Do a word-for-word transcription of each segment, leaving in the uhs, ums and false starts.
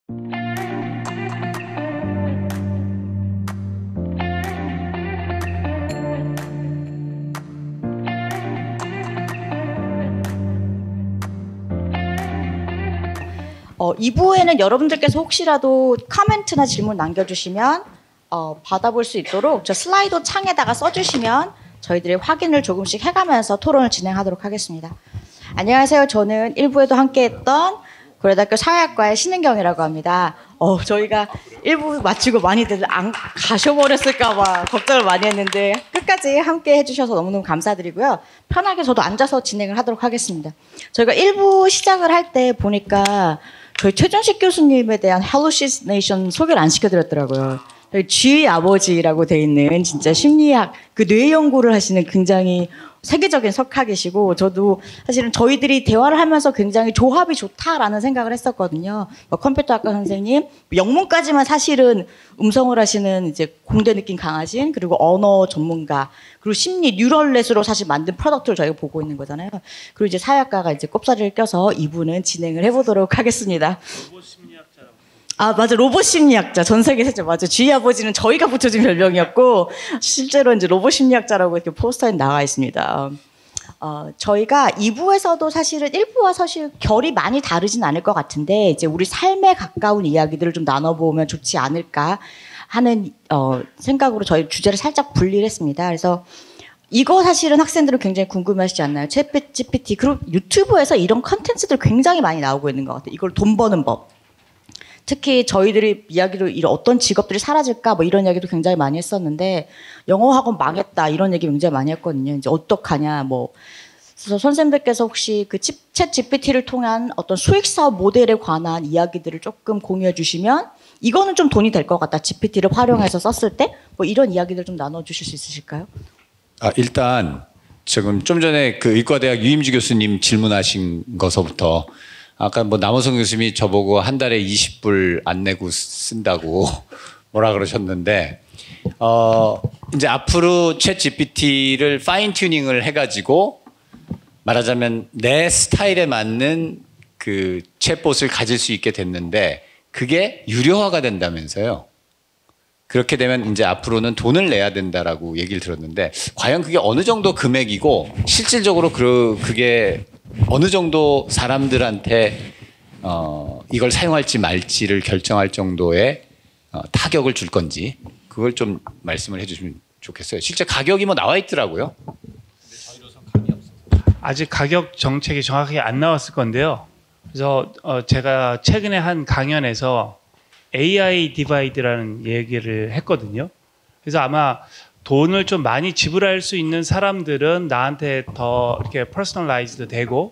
어, 이 부에는 여러분들께서 혹시라도 코멘트나 질문 남겨주시면 어, 받아볼 수 있도록 저 슬라이드 창에다가 써주시면 저희들이 확인을 조금씩 해가면서 토론을 진행하도록 하겠습니다. 안녕하세요. 저는 일 부에도 함께했던 고려대학교 사회학과의 신은경이라고 합니다. 어, 저희가 일 부 마치고 많이들 안 가셔버렸을까 봐 걱정을 많이 했는데 끝까지 함께 해주셔서 너무너무 감사드리고요. 편하게 저도 앉아서 진행을 하도록 하겠습니다. 저희가 일 부 시작을 할 때 보니까 저희 최준식 교수님에 대한 hallucination 소개를 안 시켜드렸더라고요. 쥐 아버지라고 돼 있는 진짜 심리학 그 뇌 연구를 하시는 굉장히 세계적인 석학이시고, 저도 사실은 저희들이 대화를 하면서 굉장히 조합이 좋다라는 생각을 했었거든요. 뭐 컴퓨터학과 선생님, 영문까지만 사실은 음성을 하시는 이제 공대 느낌 강하신, 그리고 언어 전문가, 그리고 심리 뉴럴넷으로 사실 만든 프로덕트를 저희가 보고 있는 거잖아요. 그리고 이제 사회학과가 이제 꼽사리를 껴서 이 부는 진행을 해보도록 하겠습니다. 아, 맞아. 로봇 심리학자. 전 세계 최초. 맞아. 쥐 아버지는 저희가 붙여준 별명이었고, 실제로 이제 로봇 심리학자라고 이렇게 포스터에 나와 있습니다. 어, 저희가 이 부에서도 사실은 일 부와 사실 결이 많이 다르진 않을 것 같은데, 이제 우리 삶에 가까운 이야기들을 좀 나눠보면 좋지 않을까 하는, 어, 생각으로 저희 주제를 살짝 분리를 했습니다. 그래서 이거 사실은 학생들은 굉장히 궁금해하시지 않나요? 챗 지피티. 그리고 유튜브에서 이런 컨텐츠들 굉장히 많이 나오고 있는 것 같아요. 이걸 돈 버는 법. 특히 저희들이 이야기로 이런 어떤 직업들이 사라질까 뭐 이런 이야기도 굉장히 많이 했었는데, 영어 학원 망했다 이런 얘기 굉장히 많이 했거든요. 이제 어떡하냐 뭐. 그래서 선생님들께서 혹시 그 챗 지피티를 통한 어떤 수익 사업 모델에 관한 이야기들을 조금 공유해 주시면, 이거는 좀 돈이 될 것 같다. 지피티를 활용해서 썼을 때 뭐 이런 이야기들 좀 나눠 주실 수 있으실까요? 아, 일단 지금 좀 전에 그 의과대학 유임주 교수님 질문하신 것서부터 아까 뭐 남호성 교수님이 저보고 한 달에 이십 불 안 내고 쓴다고 뭐라 그러셨는데, 어, 이제 앞으로 챗 지피티를 파인 튜닝을 해가지고 말하자면 내 스타일에 맞는 그 챗봇을 가질 수 있게 됐는데, 그게 유료화가 된다면서요. 그렇게 되면 이제 앞으로는 돈을 내야 된다라고 얘기를 들었는데, 과연 그게 어느 정도 금액이고 실질적으로 그, 그게 어느 정도 사람들한테 어, 이걸 사용할지 말지를 결정할 정도의 어, 타격을 줄 건지, 그걸 좀 말씀을 해주시면 좋겠어요. 실제 가격이 뭐 나와 있더라고요. 아직 가격 정책이 정확하게 안 나왔을 건데요. 그래서 어, 제가 최근에 한 강연에서 에이아이 디바이드라는 얘기를 했거든요. 그래서 아마 돈을 좀 많이 지불할 수 있는 사람들은 나한테 더 이렇게 퍼스널라이즈드 되고,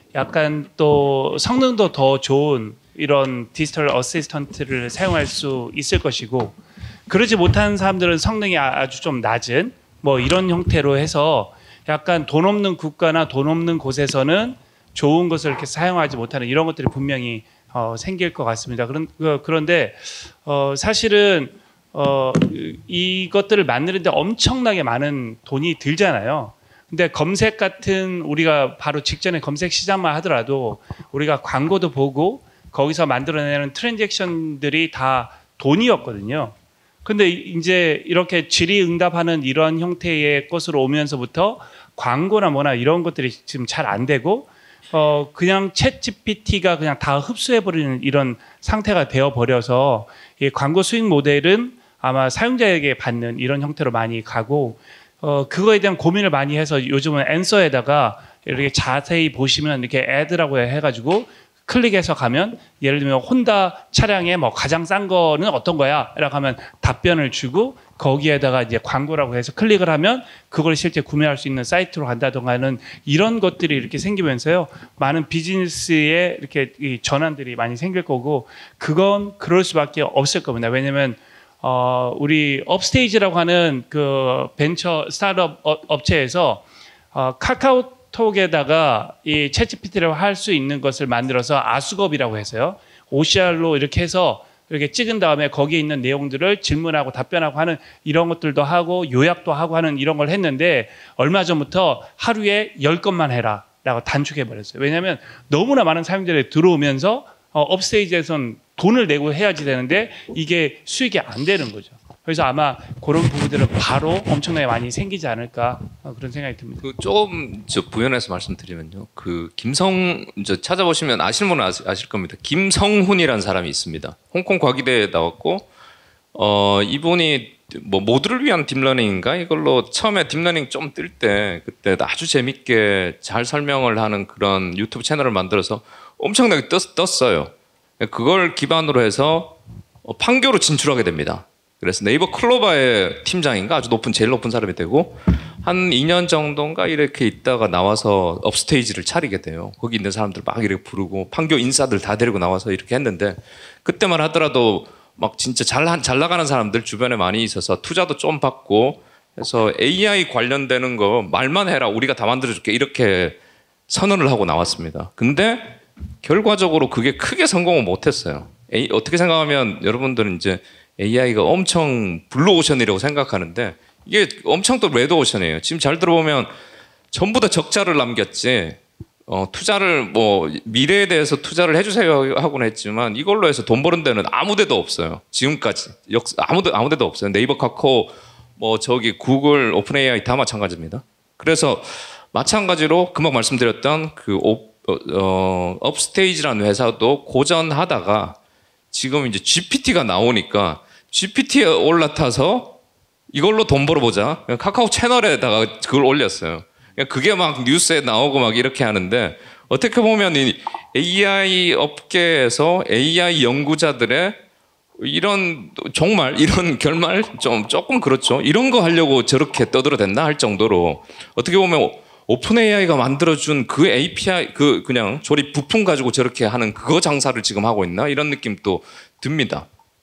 약간 또 성능도 더 좋은 이런 디지털 어시스턴트를 사용할 수 있을 것이고, 그러지 못한 사람들은 성능이 아주 좀 낮은 뭐 이런 형태로 해서 약간 돈 없는 국가나 돈 없는 곳에서는 좋은 것을 이렇게 사용하지 못하는 이런 것들이 분명히 어, 생길 것 같습니다. 그런, 그런데 어, 사실은 어, 이것들을 만드는데 엄청나게 많은 돈이 들잖아요. 근데 검색 같은, 우리가 바로 직전에 검색 시장만 하더라도 우리가 광고도 보고 거기서 만들어내는 트랜잭션들이 다 돈이었거든요. 근데 이제 이렇게 질의응답하는 이런 형태의 것으로 오면서부터 광고나 뭐나 이런 것들이 지금 잘 안 되고, 어, 그냥 챗 지피티가 그냥 다 흡수해버리는 이런 상태가 되어버려서, 이 광고 수익 모델은 아마 사용자에게 받는 이런 형태로 많이 가고, 어, 그거에 대한 고민을 많이 해서 요즘은 앤서에다가 이렇게 자세히 보시면 이렇게 애드라고 해가지고 클릭해서 가면, 예를 들면 혼다 차량에 뭐 가장 싼 거는 어떤 거야? 라고 하면 답변을 주고, 거기에다가 이제 광고라고 해서 클릭을 하면 그걸 실제 구매할 수 있는 사이트로 간다던가 하는 이런 것들이 이렇게 생기면서요, 많은 비즈니스에 이렇게 이 전환들이 많이 생길 거고, 그건 그럴 수밖에 없을 겁니다. 왜냐면 어, 우리 업스테이지라고 하는 그 벤처 스타트업 업체에서 어, 카카오톡에다가 이 챗지피티를 할 수 있는 것을 만들어서 아수겁이라고 해서요, 오씨알로 이렇게 해서 이렇게 찍은 다음에 거기에 있는 내용들을 질문하고 답변하고 하는 이런 것들도 하고 요약도 하고 하는 이런 걸 했는데, 얼마 전부터 하루에 열 건만 해라 라고 단축해 버렸어요. 왜냐하면 너무나 많은 사용자들이 들어오면서 어, 업스테이지에선 돈을 내고 해야지 되는데 이게 수익이 안 되는 거죠. 그래서 아마 그런 부분들은 바로 엄청나게 많이 생기지 않을까 어, 그런 생각이 듭니다. 그 조금 저 부연해서 말씀드리면요. 그 김성 저 찾아보시면 아시는 분은 아시, 아실 겁니다. 김성훈이라는 사람이 있습니다. 홍콩 과기대에 나왔고 어 이분이 뭐 모두를 위한 딥러닝인가 이걸로 처음에 딥러닝 좀 뜰 때 그때 아주 재밌게 잘 설명을 하는 그런 유튜브 채널을 만들어서 엄청나게 떴, 떴어요. 그걸 기반으로 해서 판교로 진출하게 됩니다. 그래서 네이버 클로바의 팀장인가 아주 높은 제일 높은 사람이 되고 한 이 년 정도인가 이렇게 있다가 나와서 업스테이지를 차리게 돼요. 거기 있는 사람들 막 이렇게 부르고 판교 인사들 다 데리고 나와서 이렇게 했는데 그때만 하더라도 막 진짜 잘, 잘 나가는 사람들 주변에 많이 있어서 투자도 좀 받고 해서 에이아이 관련되는 거 말만 해라 우리가 다 만들어줄게 이렇게 선언을 하고 나왔습니다. 근데 결과적으로 그게 크게 성공을 못했어요. 에이, 어떻게 생각하면 여러분들은 이제 에이아이가 엄청 블루오션이라고 생각하는데 이게 엄청 또 레드오션이에요. 지금 잘 들어보면 전부 다 적자를 남겼지 어, 투자를 뭐 미래에 대해서 투자를 해주세요 하고는 했지만 이걸로 해서 돈 버는 데는 아무 데도 없어요. 지금까지 역 아무데 아무 데도 없어요. 네이버, 카카오, 뭐 저기 구글, 오픈 에이아이 다 마찬가지입니다. 그래서 마찬가지로 금방 말씀드렸던 그 오, 어, 업스테이지라는 회사도 고전하다가 지금 이제 지피티가 나오니까 지피티에 올라타서 이걸로 돈 벌어보자. 카카오 채널에다가 그걸 올렸어요. 그게 막 뉴스에 나오고 막 이렇게 하는데 어떻게 보면 이 에이아이 업계에서 에이아이 연구자들의 이런 정말 이런 결말 좀 조금 그렇죠. 이런 거 하려고 저렇게 떠들어댔나 할 정도로 어떻게 보면 오픈 에이아이가 만들어준 그 에이피아이 그 그냥 조립 부품 가지고 저렇게 하는 그거 장사를 지금 하고 있나 이런 느낌도 듭니다.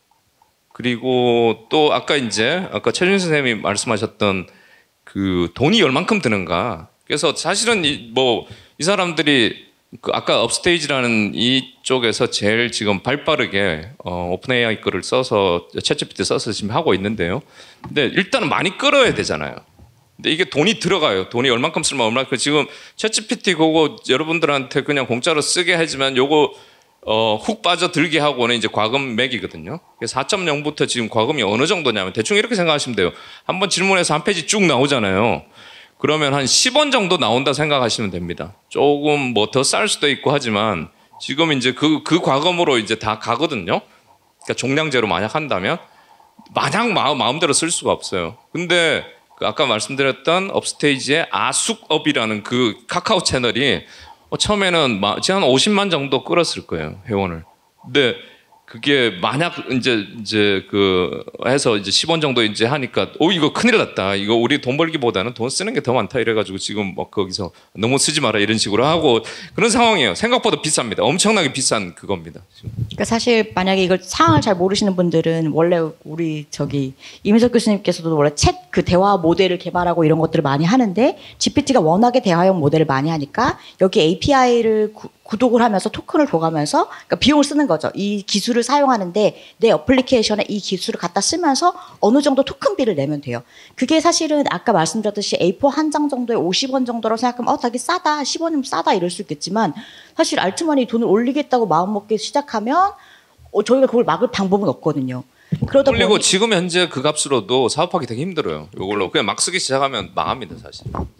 그리고 또 아까 이제 아까 최준 선생님이 말씀하셨던 그 돈이 얼만큼 드는가. 그래서 사실은 이 뭐 이 사람들이 그 아까 업스테이지라는 이쪽에서 제일 지금 발빠르게 어, 오픈 에이아이 거를 써서 챗지피티 써서 지금 하고 있는데요. 근데 일단은 많이 끌어야 되잖아요. 근데 이게 돈이 들어가요. 돈이 얼만큼 쓰면 얼마큼 지금 챗지피티 그거 여러분들한테 그냥 공짜로 쓰게 하지만 요거 어, 훅 빠져들게 하고는 이제 과금 맥이거든요. 사 점 영부터 지금 과금이 어느 정도냐면 대충 이렇게 생각하시면 돼요. 한번 질문해서 한 페이지 쭉 나오잖아요. 그러면 한 십 원 정도 나온다 생각하시면 됩니다. 조금 뭐 더 쌀 수도 있고 하지만 지금 이제 그, 그 과금으로 이제 다 가거든요. 그러니까 종량제로 만약 한다면 마냥 마음, 마음대로 쓸 수가 없어요. 근데 그 아까 말씀드렸던 업스테이지의 아숙업이라는 그 카카오 채널이 어, 처음에는 한 오십만 정도 끌었을 거예요, 회원을. 근데 그게 만약 이제 이제 그 해서 이제 십 원 정도 이제 하니까 오 이거 큰일 났다. 이거 우리 돈 벌기보다는 돈 쓰는 게 더 많다 이래가지고 지금 막 거기서 너무 쓰지 마라 이런 식으로 하고 그런 상황이에요. 생각보다 비쌉니다. 엄청나게 비싼 그겁니다. 지금. 그러니까 사실 만약에 이걸 상황을 잘 모르시는 분들은 원래 우리 저기 이민석 교수님께서도 원래 챗 그 대화 모델을 개발하고 이런 것들을 많이 하는데 지피티가 워낙에 대화형 모델을 많이 하니까 여기 에이피아이를 구, 구독을 하면서 토큰을 줘가면서 그러니까 비용을 쓰는 거죠. 이 기술을 사용하는데 내 어플리케이션에 이 기술을 갖다 쓰면서 어느 정도 토큰비를 내면 돼요. 그게 사실은 아까 말씀드렸듯이 에이 사 한 장 정도에 오십 원 정도라고 생각하면 어 되게 싸다. 십 원이면 싸다 이럴 수 있겠지만 사실 알트만이 돈을 올리겠다고 마음먹기 시작하면 어, 저희가 그걸 막을 방법은 없거든요. 그러다 올리고 보니 지금 현재 그 값으로도 사업하기 되게 힘들어요. 이걸로 그냥 막 쓰기 시작하면 망합니다, 사실.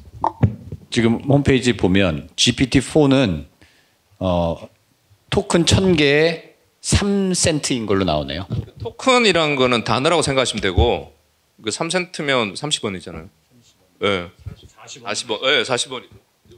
지금 홈페이지 보면 지피티 사는 어, 토큰 천 개에 삼 센트인 걸로 나오네요. 토큰이란 거는 단어라고 생각하시면 되고 그 삼 센트면 삼십 원이잖아요. 예. 네. 사십 원. 예, 네, 사십 원이죠.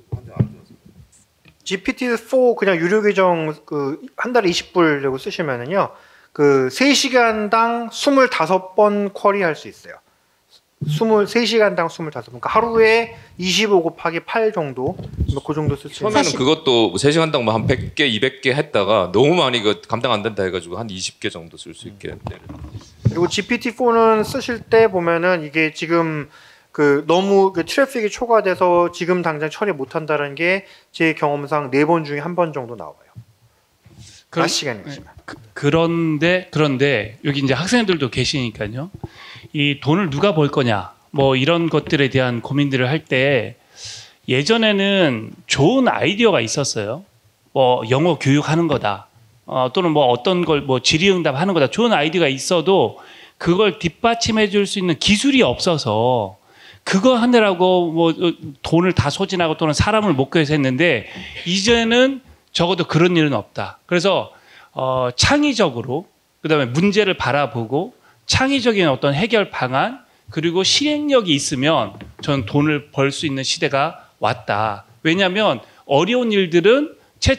지피티 사 그냥 유료 계정 그 한 달에 이십 불 쓰시면은요. 그 세 시간당 이십오 번 쿼리할 수 있어요. 이십삼 시간당 이십오 번. 그러니까 하루에 이십오 곱하기 팔 정도. 그 정도 쓸 수 있어요. 처음에는 그것도 세 시간당 뭐 한 백 개, 이백 개 했다가 너무 많이 그 감당 안 된다 해 가지고 한 이십 개 정도 쓸 수 있게 내려. 그리고 지피티 사는 쓰실 때 보면은 이게 지금 그 너무 그 트래픽이 초과돼서 지금 당장 처리 못 한다는 게 제 경험상 네 번 중에 한 번 정도 나와요. 그런- 낮 시간이지만. 그, 그런데 그런데 여기 이제 학생들도 계시니까요. 이 돈을 누가 벌 거냐 뭐 이런 것들에 대한 고민들을 할 때 예전에는 좋은 아이디어가 있었어요. 뭐 영어 교육하는 거다. 어, 또는 뭐 어떤 걸 뭐 질의응답 하는 거다 좋은 아이디어가 있어도 그걸 뒷받침해 줄 수 있는 기술이 없어서 그거 하느라고 뭐 돈을 다 소진하고 또는 사람을 못 구해서 했는데 이제는 적어도 그런 일은 없다. 그래서 어, 창의적으로 그다음에 문제를 바라보고 창의적인 어떤 해결 방안 그리고 실행력이 있으면 저는 돈을 벌 수 있는 시대가 왔다. 왜냐하면 어려운 일들은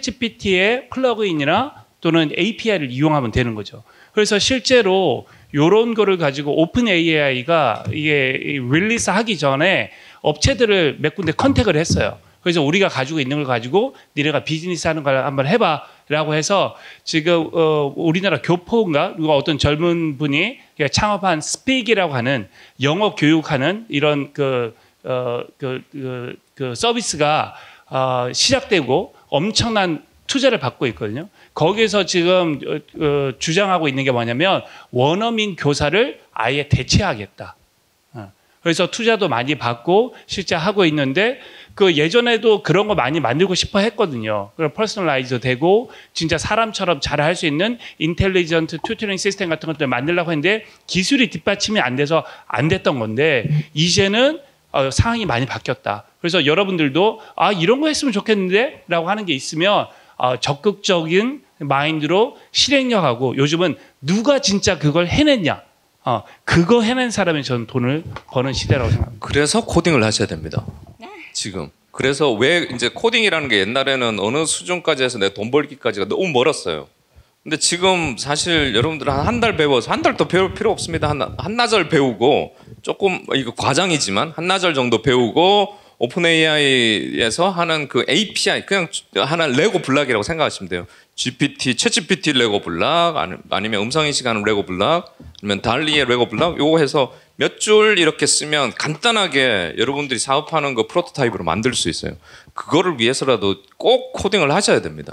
챗지피티의 플러그인이나 또는 에이피아이를 이용하면 되는 거죠. 그래서 실제로 이런 거를 가지고 오픈 에이아이가 이게 릴리스 하기 전에 업체들을 몇 군데 컨택을 했어요. 그래서 우리가 가지고 있는 걸 가지고 니네가 비즈니스 하는 걸 한번 해봐라고 해서 지금 어, 우리나라 교포인가 누가 어떤 젊은 분이 창업한 스픽이라고 하는 영어 교육하는 이런 그, 어, 그, 그, 그 서비스가 어, 시작되고 엄청난 투자를 받고 있거든요. 거기에서 지금 어, 어, 주장하고 있는 게 뭐냐면 원어민 교사를 아예 대체하겠다. 어. 그래서 투자도 많이 받고 실제 하고 있는데 그 예전에도 그런 거 많이 만들고 싶어 했거든요. 그럼 퍼스널라이즈 되고 진짜 사람처럼 잘 할 수 있는 인텔리전트 튜터링 시스템 같은 것들 만들려고 했는데 기술이 뒷받침이 안 돼서 안 됐던 건데 이제는 어, 상황이 많이 바뀌었다. 그래서 여러분들도 아 이런 거 했으면 좋겠는데 라고 하는 게 있으면 어, 적극적인 마인드로 실행력하고 요즘은 누가 진짜 그걸 해냈냐 어, 그거 해낸 사람이 저는 돈을 버는 시대라고 생각합니다. 그래서 코딩을 하셔야 됩니다. 지금. 그래서 왜 이제 코딩이라는 게 옛날에는 어느 수준까지 해서 내 돈 벌기까지가 너무 멀었어요. 근데 지금 사실 여러분들 한 한 달 배워서 한 달 더 배울 필요 없습니다. 한, 한나절 배우고 조금 이거 과장이지만 한나절 정도 배우고 오픈 에이아이에서 하는 그 에이피아이 그냥 하나의 레고 블락이라고 생각하시면 돼요. 지피티, 챗지피티 레고 블락 아니면 음성인식하는 레고 블락 아니면 달리의 레고 블락 요거 해서 몇 줄 이렇게 쓰면 간단하게 여러분들이 사업하는 거 프로토타입으로 만들 수 있어요. 그거를 위해서라도 꼭 코딩을 하셔야 됩니다.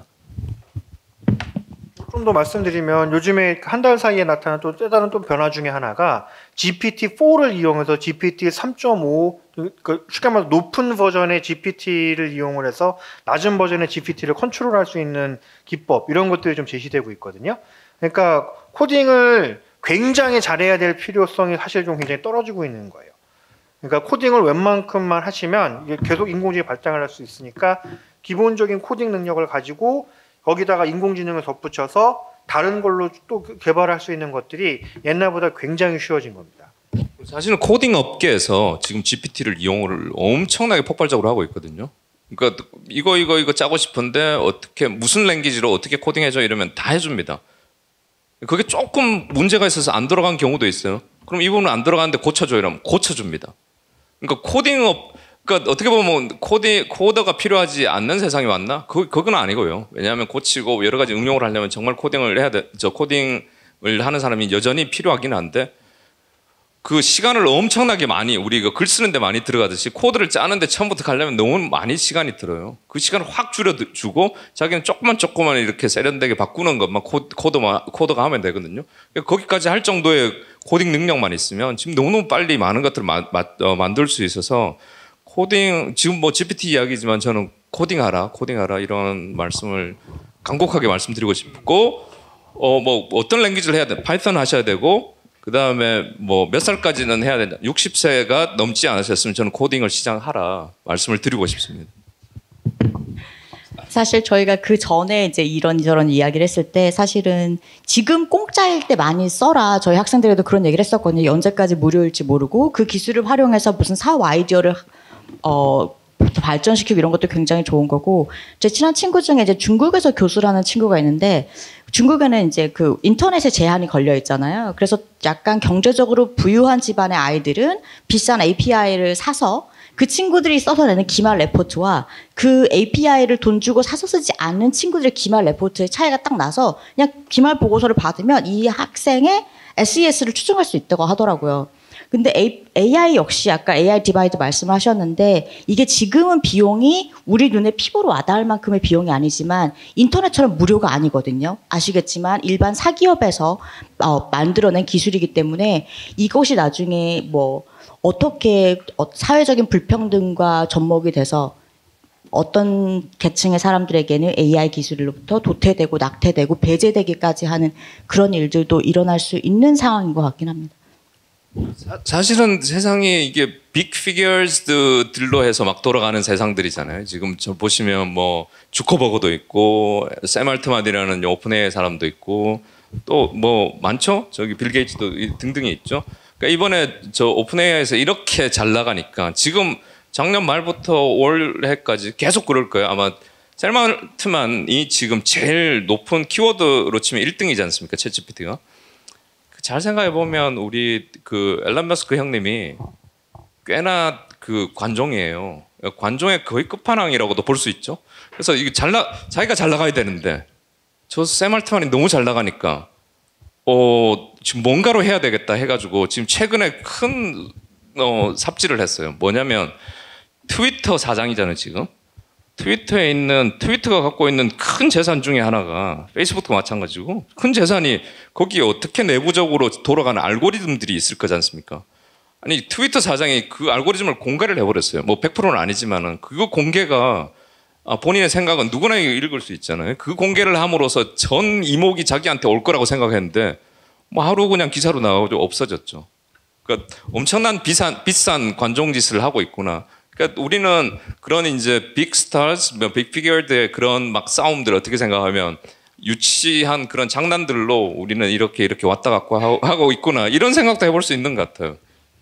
좀 더 말씀드리면 요즘에 한 달 사이에 나타난 또 다른 또 변화 중에 하나가 지피티 포를 이용해서 지피티 삼 점 오 그 쉽게 말해서 높은 버전의 지피티를 이용을 해서 낮은 버전의 지피티를 컨트롤할 수 있는 기법 이런 것들이 좀 제시되고 있거든요. 그러니까 코딩을 굉장히 잘해야 될 필요성이 사실 좀 굉장히 떨어지고 있는 거예요. 그러니까 코딩을 웬만큼만 하시면 이게 계속 인공지능이 발전을 할 수 있으니까 기본적인 코딩 능력을 가지고 거기다가 인공지능을 덧붙여서 다른 걸로 또 개발할 수 있는 것들이 옛날보다 굉장히 쉬워진 겁니다. 사실은 코딩 업계에서 지금 지피티를 이용을 엄청나게 폭발적으로 하고 있거든요. 그러니까 이거 이거 이거 짜고 싶은데 어떻게 무슨 랭귀지로 어떻게 코딩해줘 이러면 다 해줍니다. 그게 조금 문제가 있어서 안 들어간 경우도 있어요. 그럼 이 부분은 안 들어가는데 고쳐줘 이러면 고쳐줍니다. 그러니까 코딩 업 그러니까 어떻게 보면 코디, 코더가 필요하지 않는 세상이 왔나? 그, 그건 아니고요. 왜냐하면 고치고 여러 가지 응용을 하려면 정말 코딩을 해야 돼. 저 코딩을 하는 사람이 여전히 필요하긴 한데 그 시간을 엄청나게 많이 우리 그 글 쓰는데 많이 들어가듯이 코드를 짜는데 처음부터 가려면 너무 많이 시간이 들어요. 그 시간을 확 줄여주고 자기는 조금만 조금만 이렇게 세련되게 바꾸는 것만 코, 코드만, 코드가 하면 되거든요. 거기까지 할 정도의 코딩 능력만 있으면 지금 너무너무 빨리 많은 것들을 마, 마, 어, 만들 수 있어서 코딩 지금 뭐 지피티 이야기지만 저는 코딩하라 코딩하라 이런 말씀을 간곡하게 말씀드리고 싶고 어 뭐 어떤 랭귀지를 해야 돼 파이썬 하셔야 되고 그 다음에 뭐 몇 살까지는 해야 된다 육십 세가 넘지 않으셨으면 저는 코딩을 시작하라 말씀을 드리고 싶습니다. 사실 저희가 그 전에 이제 이런저런 이야기를 했을 때 사실은 지금 공짜일 때 많이 써라 저희 학생들에도 그런 얘기를 했었거든요. 언제까지 무료일지 모르고 그 기술을 활용해서 무슨 사업 아이디어를 어, 발전시키고 이런 것도 굉장히 좋은 거고 제 친한 친구 중에 이제 중국에서 교수를 하는 친구가 있는데 중국에는 이제 그 인터넷에 제한이 걸려 있잖아요. 그래서 약간 경제적으로 부유한 집안의 아이들은 비싼 에이피아이를 사서 그 친구들이 써서 내는 기말 레포트와 그 에이피아이를 돈 주고 사서 쓰지 않는 친구들의 기말 레포트의 차이가 딱 나서 그냥 기말 보고서를 받으면 이 학생의 에스이에스를 추정할 수 있다고 하더라고요. 근데 에이아이 역시 아까 에이아이 디바이드 말씀하셨는데 이게 지금은 비용이 우리 눈에 피부로 와닿을 만큼의 비용이 아니지만 인터넷처럼 무료가 아니거든요. 아시겠지만 일반 사기업에서 어, 만들어낸 기술이기 때문에 이것이 나중에 뭐 어떻게 사회적인 불평등과 접목이 돼서 어떤 계층의 사람들에게는 에이아이 기술로부터 도태되고 낙태되고 배제되기까지 하는 그런 일들도 일어날 수 있는 상황인 것 같긴 합니다. 사, 사실은 세상이 이게 빅 피겨스들로 해서 막 돌아가는 세상들이잖아요. 지금 저 보시면 뭐 주커버거도 있고 샘 알트만이라는 오픈에이아이 사람도 있고 또 뭐 많죠. 저기 빌 게이츠도 등등이 있죠. 그러니까 이번에 저 오픈에이아이에서 이렇게 잘 나가니까 지금 작년 말부터 올해까지 계속 그럴 거예요. 아마 샘 알트만이 지금 제일 높은 키워드로 치면 일 등이지 않습니까? 챗지피티가. 잘 생각해 보면 우리 그 앨런 머스크 형님이 꽤나 그 관종이에요. 관종의 거의 끝판왕이라고도 볼 수 있죠. 그래서 이게 잘 나, 자기가 잘 나가야 되는데 저 샘 알트만이 너무 잘 나가니까 어 지금 뭔가로 해야 되겠다 해가지고 지금 최근에 큰 어, 삽질을 했어요. 뭐냐면 트위터 사장이잖아요 지금. 트위터에 있는 트위터가 갖고 있는 큰 재산 중에 하나가 페이스북도 마찬가지고 큰 재산이 거기에 어떻게 내부적으로 돌아가는 알고리즘들이 있을 거지 않습니까? 아니 트위터 사장이 그 알고리즘을 공개를 해버렸어요. 뭐 백 퍼센트는 아니지만은 그거 공개가 아, 본인의 생각은 누구나 읽을 수 있잖아요. 그 공개를 함으로써 전 이목이 자기한테 올 거라고 생각했는데 뭐 하루 그냥 기사로 나가고 없어졌죠. 그러니까 엄청난 비싼 비싼 관종짓을 하고 있구나. 그러니까 우리는 그런 이제 빅 스타즈, 빅 피겨들의 그런 막 싸움들 어떻게 생각하면 유치한 그런 장난들로 우리는 이렇게 이렇게 왔다 갔고 하고 있구나 이런 생각도 해볼 수 있는 것 같아요.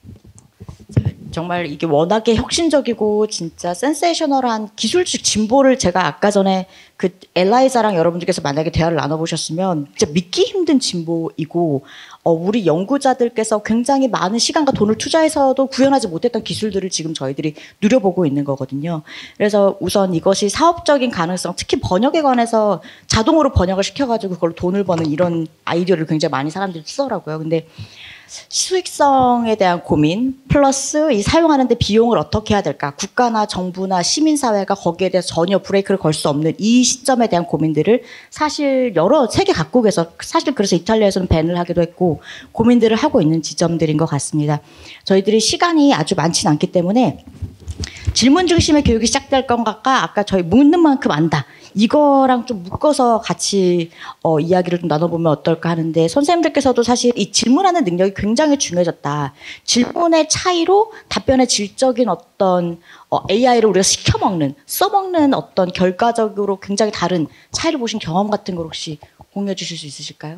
정말 이게 워낙에 혁신적이고 진짜 센세이셔널한 기술적 진보를 제가 아까 전에 그 엘라이자랑 여러분들께서 만약에 대화를 나눠보셨으면 진짜 믿기 힘든 진보이고 어, 우리 연구자들께서 굉장히 많은 시간과 돈을 투자해서도 구현하지 못했던 기술들을 지금 저희들이 누려보고 있는 거거든요. 그래서 우선 이것이 사업적인 가능성, 특히 번역에 관해서 자동으로 번역을 시켜가지고 그걸로 돈을 버는 이런 아이디어를 굉장히 많이 사람들이 쓰더라고요. 근데 수익성에 대한 고민 플러스 이 사용하는데 비용을 어떻게 해야 될까, 국가나 정부나 시민사회가 거기에 대해서 전혀 브레이크를 걸 수 없는 이 시점에 대한 고민들을 사실 여러 세계 각국에서 사실 그래서 이탈리아에서는 밴을 하기도 했고 고민들을 하고 있는 지점들인 것 같습니다. 저희들이 시간이 아주 많지는 않기 때문에 질문 중심의 교육이 시작될 건가, 아까 저희 묻는 만큼 안다, 이거랑 좀 묶어서 같이 어, 이야기를 좀 나눠보면 어떨까 하는데, 선생님들께서도 사실 이 질문하는 능력이 굉장히 중요해졌다. 질문의 차이로 답변의 질적인 어떤 어, 에이아이를 우리가 시켜먹는, 써먹는 어떤 결과적으로 굉장히 다른 차이를 보신 경험 같은 걸 혹시 공유해 주실 수 있으실까요?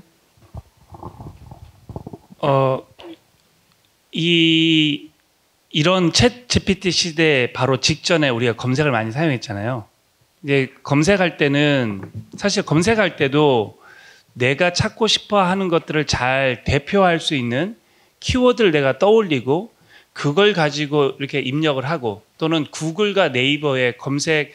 어, 이 이런 챗 지피티 시대 바로 직전에 우리가 검색을 많이 사용했잖아요. 이제 검색할 때는 사실 검색할 때도 내가 찾고 싶어 하는 것들을 잘 대표할 수 있는 키워드를 내가 떠올리고 그걸 가지고 이렇게 입력을 하고, 또는 구글과 네이버의 검색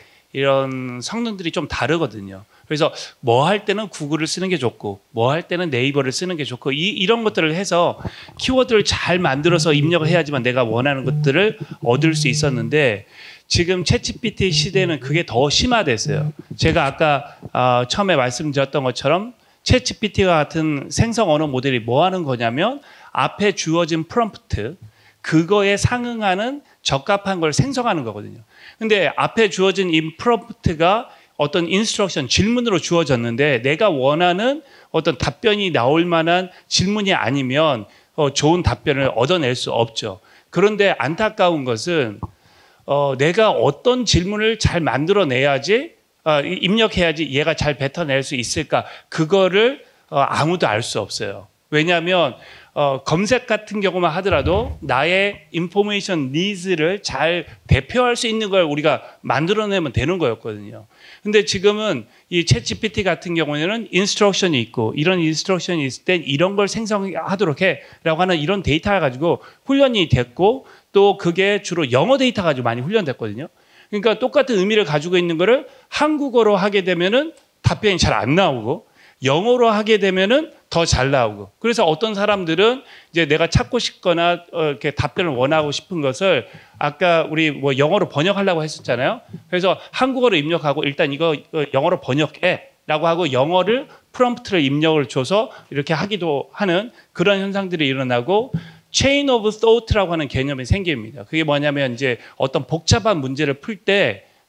이런 성능들이 좀 다르거든요. 그래서 뭐 할 때는 구글을 쓰는 게 좋고 뭐 할 때는 네이버를 쓰는 게 좋고 이, 이런 것들을 해서 키워드를 잘 만들어서 입력을 해야지만 내가 원하는 것들을 얻을 수 있었는데, 지금 챗지피티 시대는 그게 더 심화됐어요. 제가 아까 어, 처음에 말씀드렸던 것처럼 챗지피티와 같은 생성 언어 모델이 뭐 하는 거냐면 앞에 주어진 프롬프트, 그거에 상응하는 적합한 걸 생성하는 거거든요. 근데 앞에 주어진 이 프롬프트가 어떤 인스트럭션, 질문으로 주어졌는데 내가 원하는 어떤 답변이 나올 만한 질문이 아니면 어, 좋은 답변을 얻어낼 수 없죠. 그런데 안타까운 것은 어, 내가 어떤 질문을 잘 만들어내야지, 어, 입력해야지 얘가 잘 뱉어낼 수 있을까, 그거를 어, 아무도 알 수 없어요. 왜냐하면 어, 검색 같은 경우만 하더라도 나의 인포메이션 니즈를 잘 대표할 수 있는 걸 우리가 만들어내면 되는 거였거든요. 근데 지금은 이 챗지피티 같은 경우에는 인스트럭션이 있고, 이런 인스트럭션이 있을 땐 이런 걸 생성하도록 해라고 하는 이런 데이터를 가지고 훈련이 됐고, 또 그게 주로 영어 데이터 가지고 많이 훈련됐거든요. 그러니까 똑같은 의미를 가지고 있는 거를 한국어로 하게 되면은 답변이 잘 안 나오고, 영어로 하게 되면은 더 잘 나오고. 그래서 어떤 사람들은 이제 내가 찾고 싶거나 어, 이렇게 답변을 원하고 싶은 것을 아까 우리 뭐 영어로 번역하려고 했었잖아요. 그래서 한국어로 입력하고 일단 이거 영어로 번역해라고 하고 영어를 프롬프트를 입력을 줘서 이렇게 하기도 하는 그런 현상들이 일어나고, 체인 오브 thought라고 하는 개념이 생깁니다. 그게 뭐냐면 이제 어떤 복잡한 문제를 풀 때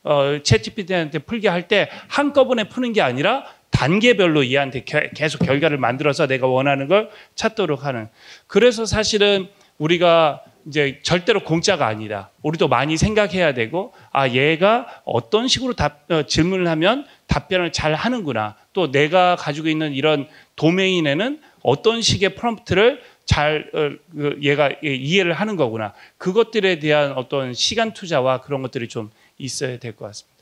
어, 챗지피티한테 풀게 할 때 한꺼번에 푸는 게 아니라 단계별로 얘한테 겨, 계속 결과를 만들어서 내가 원하는 걸 찾도록 하는. 그래서 사실은 우리가 이제 절대로 공짜가 아니다. 우리도 많이 생각해야 되고, 아, 얘가 어떤 식으로 답, 어, 질문을 하면 답변을 잘 하는구나. 또 내가 가지고 있는 이런 도메인에는 어떤 식의 프롬프트를 잘 어, 그 얘가 이해를 하는 거구나. 그것들에 대한 어떤 시간 투자와 그런 것들이 좀 있어야 될 것 같습니다.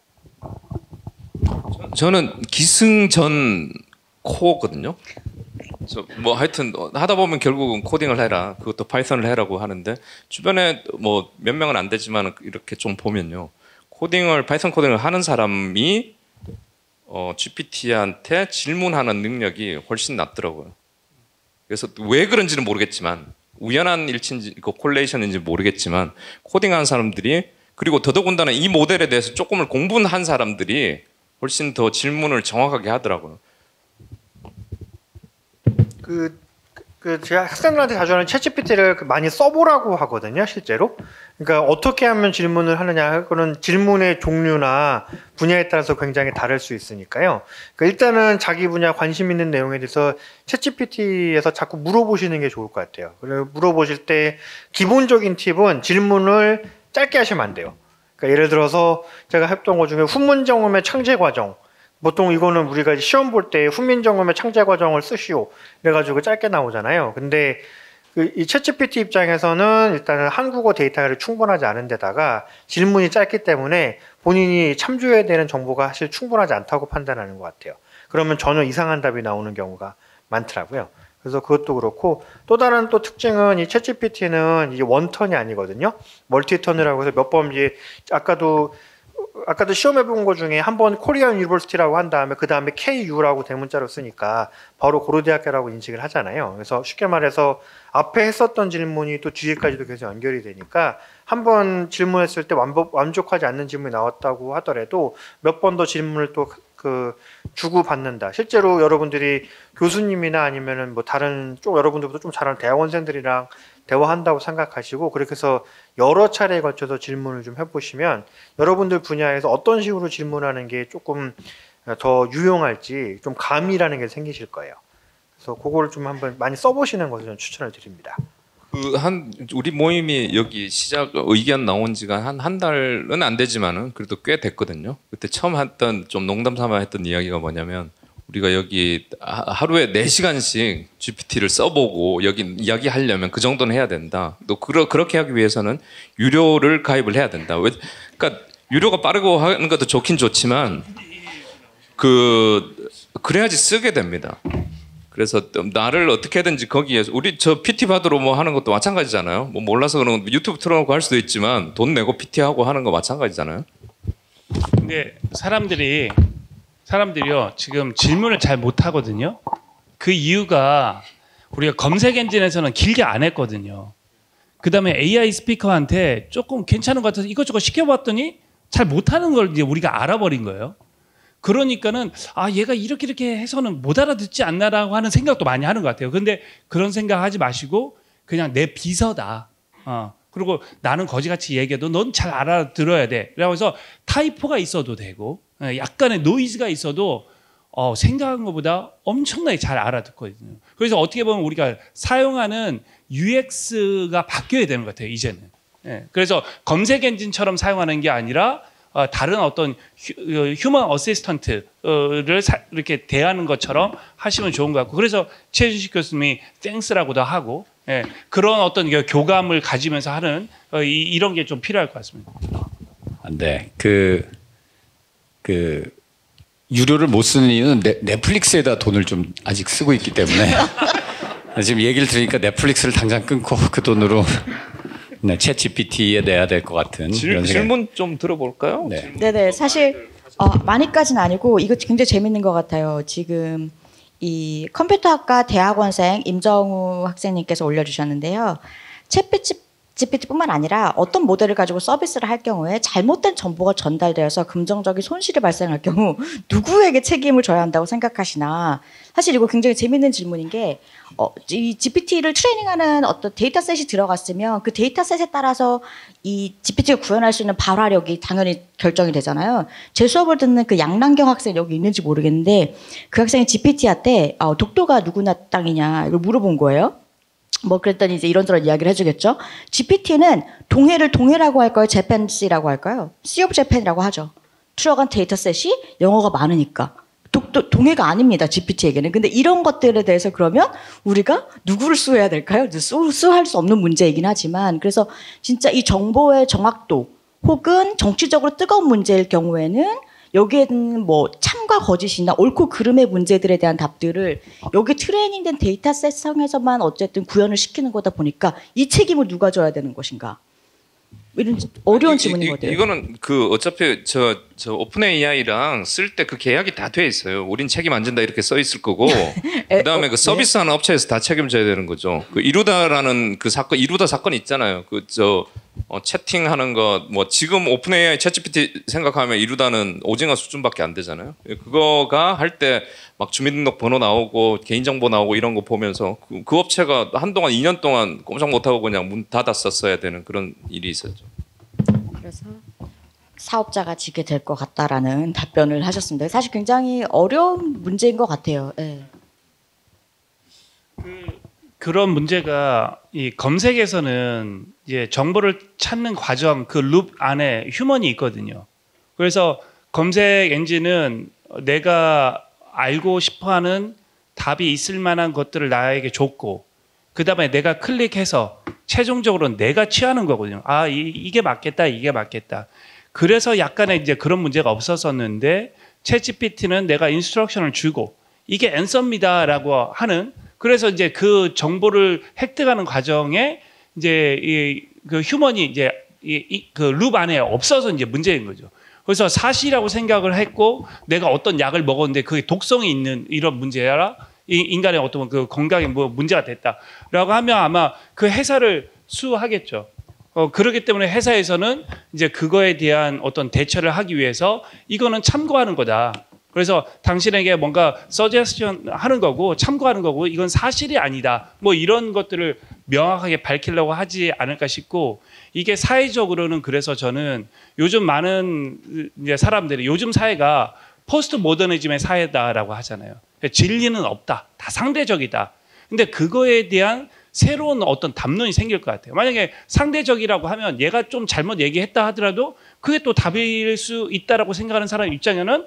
저는 기승전 코어거든요. 저 뭐 하여튼 하다 보면 결국은 코딩을 해라. 그것도 파이썬을 해라고 하는데 주변에 뭐 몇 명은 안 되지만 이렇게 좀 보면요. 코딩을 파이썬 코딩을 하는 사람이 어, 지피티한테 질문하는 능력이 훨씬 낮더라고요. 그래서 왜 그런지는 모르겠지만 우연한 일치인지 그 콜레이션인지 모르겠지만 코딩하는 사람들이 그리고 더더군다나 이 모델에 대해서 조금을 공부한 사람들이 훨씬 더 질문을 정확하게 하더라고요. 그, 그 제가 학생들한테 자주 하는 챗지피티를 많이 써보라고 하거든요, 실제로. 그러니까 어떻게 하면 질문을 하느냐, 그런 질문의 종류나 분야에 따라서 굉장히 다를 수 있으니까요. 그러니까 일단은 자기 분야 관심 있는 내용에 대해서 챗지피티에서 자꾸 물어보시는 게 좋을 것 같아요. 그리고 물어보실 때 기본적인 팁은 질문을 짧게 하시면 안 돼요. 그러니까 예를 들어서 제가 했던 것 중에 훈민정음의 창제 과정. 보통 이거는 우리가 시험 볼 때 훈민정음의 창제 과정을 쓰시오. 그래가지고 짧게 나오잖아요. 근데 그 이 챗지피티 입장에서는 일단은 한국어 데이터를 충분하지 않은 데다가 질문이 짧기 때문에 본인이 참조해야 되는 정보가 사실 충분하지 않다고 판단하는 것 같아요. 그러면 전혀 이상한 답이 나오는 경우가 많더라고요. 그래서 그것도 그렇고 또 다른 또 특징은 이 챗지피티는 이제 원턴이 아니거든요. 멀티턴이라고 해서 몇 번 이제 아까도 아까도 시험해 본 것 중에 한번 코리안 유니버시티라고 한 다음에 그 다음에 케이유라고 대문자로 쓰니까 바로 고려대학교라고 인식을 하잖아요. 그래서 쉽게 말해서 앞에 했었던 질문이 또 뒤에까지도 계속 연결이 되니까 한 번 질문했을 때 완벽, 완족하지 않는 질문이 나왔다고 하더라도 몇 번 더 질문을 또 그 주고 받는다. 실제로 여러분들이 교수님이나 아니면은 뭐 다른 쪽 여러분들보다 좀 잘하는 대학원생들이랑 대화한다고 생각하시고 그렇게 해서 여러 차례에 걸쳐서 질문을 좀 해보시면 여러분들 분야에서 어떤 식으로 질문하는 게 조금 더 유용할지 좀 감이라는 게 생기실 거예요. 그래서 그거를 좀 한번 많이 써보시는 것을 저는 추천을 드립니다. 그 한 우리 모임이 여기 시작 의견 나온 지가 한 한 달은 안 되지만은 그래도 꽤 됐거든요. 그때 처음 했던 좀 농담 삼아 했던 이야기가 뭐냐면 우리가 여기 하루에 네 시간씩 지피티를 써보고 여기 이야기하려면 그 정도는 해야 된다. 또 그러, 그렇게 하기 위해서는 유료를 가입을 해야 된다. 왜? 그러니까 유료가 빠르고 하는 것도 좋긴 좋지만 그 그래야지 쓰게 됩니다. 그래서 나를 어떻게든지 거기에서 우리 저 피티 받으러 뭐 하는 것도 마찬가지잖아요. 뭐 몰라서 그런 유튜브 틀어놓고 할 수도 있지만 돈 내고 피티 하고 하는 거 마찬가지잖아요. 근데 사람들이 사람들이요 지금 질문을 잘 못하거든요. 그 이유가 우리가 검색 엔진에서는 길게 안 했거든요. 그 다음에 에이아이 스피커한테 조금 괜찮은 것 같아서 이것저것 시켜봤더니 잘 못하는 걸 이제 우리가 알아버린 거예요. 그러니까는 아 얘가 이렇게 이렇게 해서는 못 알아듣지 않나라고 하는 생각도 많이 하는 것 같아요. 근데 그런 생각하지 마시고 그냥 내 비서다. 어. 그리고 나는 거지같이 얘기해도 넌 잘 알아들어야 돼. 그래서 타이포가 있어도 되고 약간의 노이즈가 있어도 어, 생각한 것보다 엄청나게 잘 알아듣거든요. 그래서 어떻게 보면 우리가 사용하는 유엑스가 바뀌어야 되는 것 같아요. 이제는. 예. 그래서 검색 엔진처럼 사용하는 게 아니라 어, 다른 어떤 휴, 휴먼 어시스턴트를 사, 이렇게 대하는 것처럼 하시면 좋은 것 같고 그래서 최준식 교수님이 땡스라고도 하고 예, 그런 어떤 교감을 가지면서 하는 어, 이, 이런 게 좀 필요할 것 같습니다. 네, 그, 그 유료를 못 쓰는 이유는 넷, 넷플릭스에다 돈을 좀 아직 쓰고 있기 때문에 지금 얘기를 들으니까 넷플릭스를 당장 끊고 그 돈으로 네, 챗 지피티에 내야 될 것 같은 질, 이런 질문 좀 들어볼까요? 네. 네네 사실 어, 많이까지는 아니고 이거 굉장히 재밌는 것 같아요. 지금 이 컴퓨터학과 대학원생 임정우 학생님께서 올려주셨는데요. 챗 지피티뿐만 아니라 어떤 모델을 가지고 서비스를 할 경우에 잘못된 정보가 전달되어서 금전적인 손실이 발생할 경우 누구에게 책임을 져야 한다고 생각하시나. 사실 이거 굉장히 재밌는 질문인 게 어, 이 지피티를 트레이닝하는 어떤 데이터셋이 들어갔으면 그 데이터셋에 따라서 이 지피티가 구현할 수 있는 발화력이 당연히 결정이 되잖아요. 제 수업을 듣는 그 양란경 학생 여기 있는지 모르겠는데 그 학생이 지피티한테 어, 독도가 누구나 땅이냐 이걸 물어본 거예요. 뭐 그랬더니 이제 이런저런 이야기를 해주겠죠. 지피티는 동해를 동해라고 할까요? 재팬시라고 할까요? Sea of Japan이라고 하죠. 들어간 데이터셋이 영어가 많으니까. 독도, 동해가 아닙니다. 지피티에게는. 근데 이런 것들에 대해서 그러면 우리가 누구를 수해야 될까요? 수, 수할 수 없는 문제이긴 하지만 그래서 진짜 이 정보의 정확도 혹은 정치적으로 뜨거운 문제일 경우에는 여기에는 뭐 참과 거짓이나 옳고 그름의 문제들에 대한 답들을 여기 트레이닝된 데이터셋 상에서만 어쨌든 구현을 시키는 거다 보니까 이 책임을 누가 져야 되는 것인가? 이런 어려운 이, 질문인 이, 것 같아요. 이거는 그 어차피 저, 저 오픈 에이아이랑 쓸 때 그 계약이 다 돼 있어요. 우린 책임 안 진다 이렇게 써 있을 거고 그다음에 어, 그 서비스하는 업체에서 다 책임져야 되는 거죠. 그 이루다라는 그 사건 이루다 사건 있잖아요. 그 저 어, 채팅하는 거 뭐 지금 오픈 에이아이 챗지피티 생각하면 이루다는 오징어 수준밖에 안 되잖아요. 그거가 할 때 막 주민등록번호 나오고 개인정보 나오고 이런 거 보면서 그, 그 업체가 한동안 이 년 동안 꼼짝 못하고 그냥 문 닫았었어야 되는 그런 일이 있었죠. 그래서 사업자가 지게 될 것 같다라는 답변을 하셨습니다. 사실 굉장히 어려운 문제인 것 같아요. 네. 그런 문제가 이 검색에서는 이제 정보를 찾는 과정 그 룹 안에 휴먼이 있거든요. 그래서 검색 엔진은 내가 알고 싶어하는 답이 있을 만한 것들을 나에게 줬고 그 다음에 내가 클릭해서 최종적으로 내가 취하는 거거든요. 아 이, 이게 맞겠다 이게 맞겠다. 그래서 약간의 이제 그런 문제가 없었었는데 챗지피티는 내가 인스트럭션을 주고 이게 앤서입니다라고 하는 그래서 이제 그 정보를 획득하는 과정에 이제 이 그 휴먼이 이제 이 그 룹 안에 없어서 이제 문제인 거죠. 그래서 사실이라고 생각을 했고 내가 어떤 약을 먹었는데 그게 독성이 있는 이런 문제라 이 인간의 어떤 그 건강에 뭐 문제가 됐다라고 하면 아마 그 회사를 수하겠죠. 어 그렇기 때문에 회사에서는 이제 그거에 대한 어떤 대처를 하기 위해서 이거는 참고하는 거다. 그래서 당신에게 뭔가 서제스션 하는 거고 참고하는 거고 이건 사실이 아니다. 뭐 이런 것들을 명확하게 밝히려고 하지 않을까 싶고 이게 사회적으로는 그래서 저는 요즘 많은 이제 사람들이 요즘 사회가 포스트 모더니즘의 사회다라고 하잖아요. 진리는 없다. 다 상대적이다. 근데 그거에 대한 새로운 어떤 담론이 생길 것 같아요. 만약에 상대적이라고 하면 얘가 좀 잘못 얘기했다 하더라도 그게 또 답일 수 있다라고 생각하는 사람 입장에는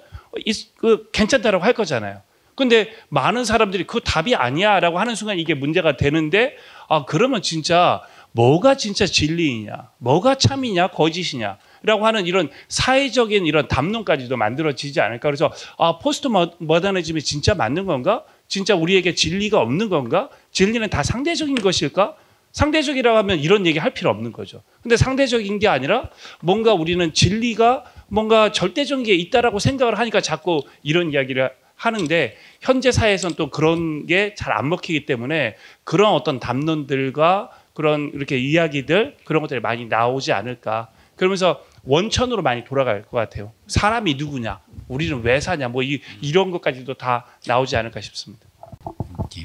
그 괜찮다라고 할 거잖아요. 근데 많은 사람들이 그 답이 아니야라고 하는 순간 이게 문제가 되는데 아 그러면 진짜 뭐가 진짜 진리이냐, 뭐가 참이냐, 거짓이냐라고 하는 이런 사회적인 이런 담론까지도 만들어지지 않을까. 그래서 아 포스트 모더니즘이 진짜 맞는 건가? 진짜 우리에게 진리가 없는 건가? 진리는 다 상대적인 것일까? 상대적이라고 하면 이런 얘기 할 필요 없는 거죠. 근데 상대적인 게 아니라 뭔가 우리는 진리가 뭔가 절대적인 게 있다라고 생각을 하니까 자꾸 이런 이야기를 하는데 현재 사회에서는 또 그런 게 잘 안 먹히기 때문에 그런 어떤 담론들과 그런 이렇게 이야기들 그런 것들이 많이 나오지 않을까. 그러면서 원천으로 많이 돌아갈 것 같아요. 사람이 누구냐, 우리는 왜 사냐, 뭐 이, 이런 것까지도 다 나오지 않을까 싶습니다. 이,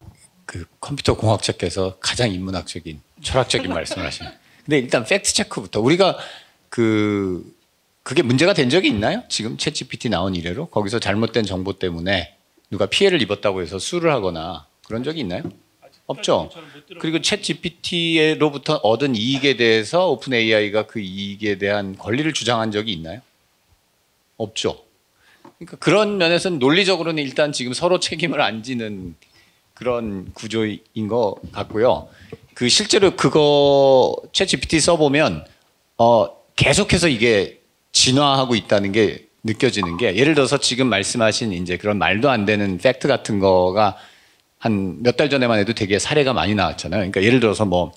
그 컴퓨터 공학자께서 가장 인문학적인 철학적인 말씀을 하시네요. 근데 일단 팩트 체크부터 우리가 그 그게 문제가 된 적이 있나요? 지금 챗지피티 나온 이래로 거기서 잘못된 정보 때문에 누가 피해를 입었다고 해서 수를 하거나 그런 적이 있나요? 없죠. 그리고 챗지피티로부터 얻은 이익에 대해서 오픈 에이아이가 그 이익에 대한 권리를 주장한 적이 있나요? 없죠. 그러니까 그런 면에서는 논리적으로는 일단 지금 서로 책임을 안 지는 그런 구조인 것 같고요. 그 실제로 그거 챗지피티 써보면 어 계속해서 이게 진화하고 있다는 게 느껴지는 게 예를 들어서 지금 말씀하신 이제 그런 말도 안 되는 팩트 같은 거가 한 몇 달 전에만 해도 되게 사례가 많이 나왔잖아요. 그러니까 예를 들어서 뭐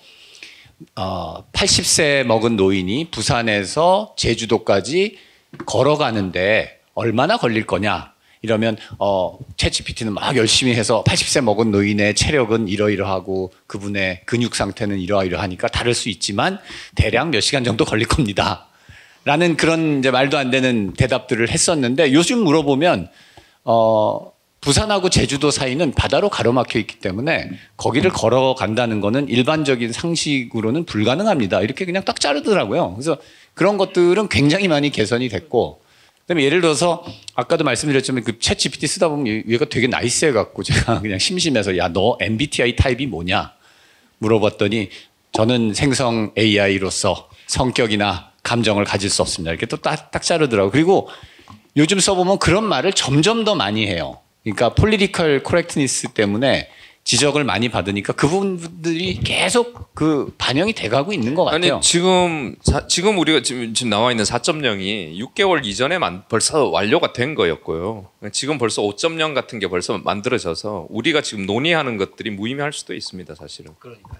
어, 팔십 세 먹은 노인이 부산에서 제주도까지 걸어가는데 얼마나 걸릴 거냐. 이러면 어 챗지피티는 막 열심히 해서 팔십 세 먹은 노인의 체력은 이러이러하고 그분의 근육 상태는 이러이러하니까 다를 수 있지만 대략 몇 시간 정도 걸릴 겁니다. 라는 그런 이제 말도 안 되는 대답들을 했었는데 요즘 물어보면 어 부산하고 제주도 사이는 바다로 가로막혀 있기 때문에 거기를 걸어간다는 거는 일반적인 상식으로는 불가능합니다. 이렇게 그냥 딱 자르더라고요. 그래서 그런 것들은 굉장히 많이 개선이 됐고, 그다음에 예를 들어서 아까도 말씀드렸지만 그 챗 지피티 쓰다 보면 얘가 되게 나이스해 갖고 제가 그냥 심심해서 야, 너 엠비티아이 타입이 뭐냐 물어봤더니 저는 생성 에이아이로서 성격이나 감정을 가질 수 없습니다. 이렇게 또 딱 딱 자르더라고요. 그리고 요즘 써보면 그런 말을 점점 더 많이 해요. 그러니까 폴리티컬 코렉트니스 때문에 지적을 많이 받으니까 그 부분들이 계속 그 반영이 돼가고 있는 것 같아요. 아니 지금 사, 지금 우리가 지금, 지금 나와 있는 사 점 영이 육 개월 이전에 만, 벌써 완료가 된 거였고요. 지금 벌써 오 점 영 같은 게 벌써 만들어져서 우리가 지금 논의하는 것들이 무의미할 수도 있습니다, 사실은. 그러니까요.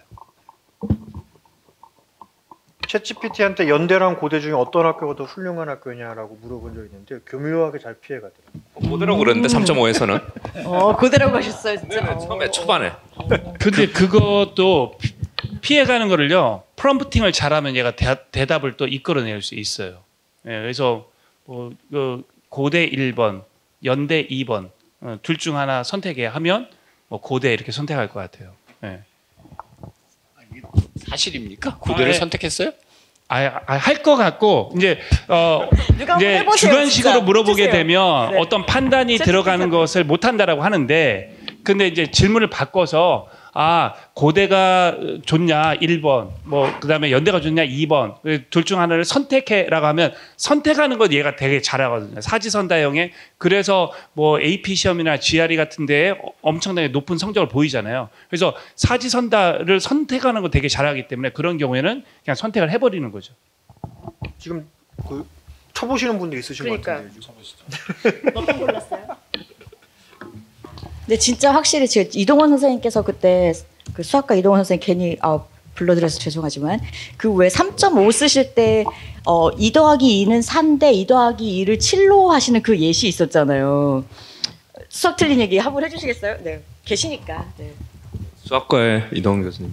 챗지피티한테 연대랑 고대 중에 어떤 학교가 더 훌륭한 학교냐라고 물어본 적이 있는데 교묘하게 잘 피해가더라고요. 그대로 그러는데 삼 점 오에서는 어, 그대로 가셨어요, 진짜. 네, 처음에 초반에 근데 그것도 피해가는 거를요, 프롬프팅을 잘하면 얘가 대, 대답을 또 이끌어낼 수 있어요. 예, 그래서 뭐, 그 고대 일 번, 연대 이 번, 어, 둘 중 하나 선택해 하면 뭐 고대 이렇게 선택할 것 같아요. 예. 사실입니까? 고대를 아, 네. 선택했어요? 할 것 같고 이제 어 누가 한번 이제 해보세요, 주관식으로 진짜. 물어보게 해주세요. 되면 네. 어떤 판단이 제 들어가는 생각은- 것을 못 한다라고 하는데, 근데 이제 질문을 바꿔서 아 고대가 좋냐 일 번, 뭐 그다음에 연대가 좋냐 이 번, 둘 중 하나를 선택해라고 하면 선택하는 것 얘가 되게 잘하거든요. 사지선다형에. 그래서 뭐 에이피 시험이나 지알이 같은 데에 엄청나게 높은 성적을 보이잖아요. 그래서 사지선다를 선택하는 거 되게 잘하기 때문에 그런 경우에는 그냥 선택을 해버리는 거죠. 지금 그 쳐보시는 분들 있으신 것 그러니까요. 같은데. 어떤 골랐어요? 근데 진짜 확실히 제 이동원 선생님께서 그때 그 수학과 이동원 선생님 괜히 아, 불러드려서 죄송하지만 그 왜 삼 점 오 쓰실 때 어, 이 더하기 이는 사인데 이 더하기 이를 칠로 하시는 그 예시 있었잖아요. 수학 틀린 얘기 한번 해주시겠어요? 네, 계시니까. 네. 수학과의 이동 교수님.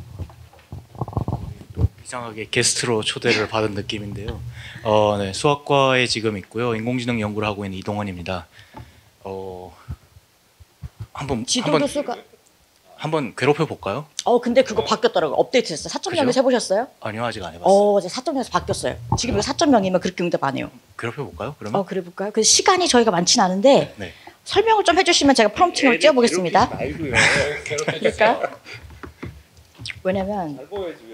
이상하게 게스트로 초대를 받은 느낌인데요. 어, 네, 수학과에 지금 있고요. 인공지능 연구를 하고 있는 이동원입니다. 어, 한번 지도 한번 교수가 한번 괴롭혀 볼까요? 어 근데 그거 바뀌었더라고요. 업데이트됐어요. 사 점 영에서 해보셨어요? 아니요, 아직 안 해봤어요. 어, 이제 사 점 영에서 바뀌었어요. 지금 이거 사 점 영이면 그렇게 응답 안 해요. 괴롭혀 볼까요? 그러면 어, 그래 볼까요? 그 시간이 저희가 많지는 않은데 네. 설명을 좀 해주시면 제가 프롬프팅을 띄워보겠습니다. 말고요. 그럴까요? 왜냐면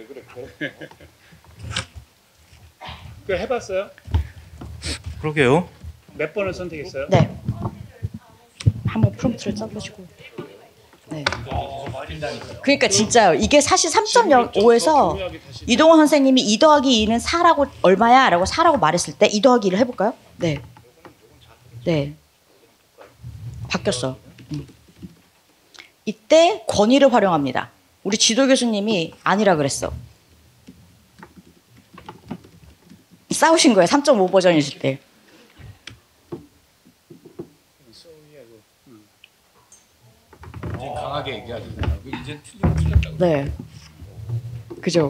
그 해봤어요? 그러게요. 몇 번을 선택했어요? 네. 한번 프롬프트를 써보시고. 네. 그러니까 진짜요. 이게 사실 삼 점 영오에서 이동원 선생님이 이 더하기 이는 사라고 얼마야? 라고 사라고 말했을 때 이 더하기 이를 해볼까요? 네. 네. 바뀌었어. 음. 이때 권위를 활용합니다. 우리 지도 교수님이 아니라 그랬어. 싸우신 거예요. 삼 점 오 버전이실 때. 이제 강하게 얘기하잖아요. 이제 틀리면 틀렸다고. 네. 그죠?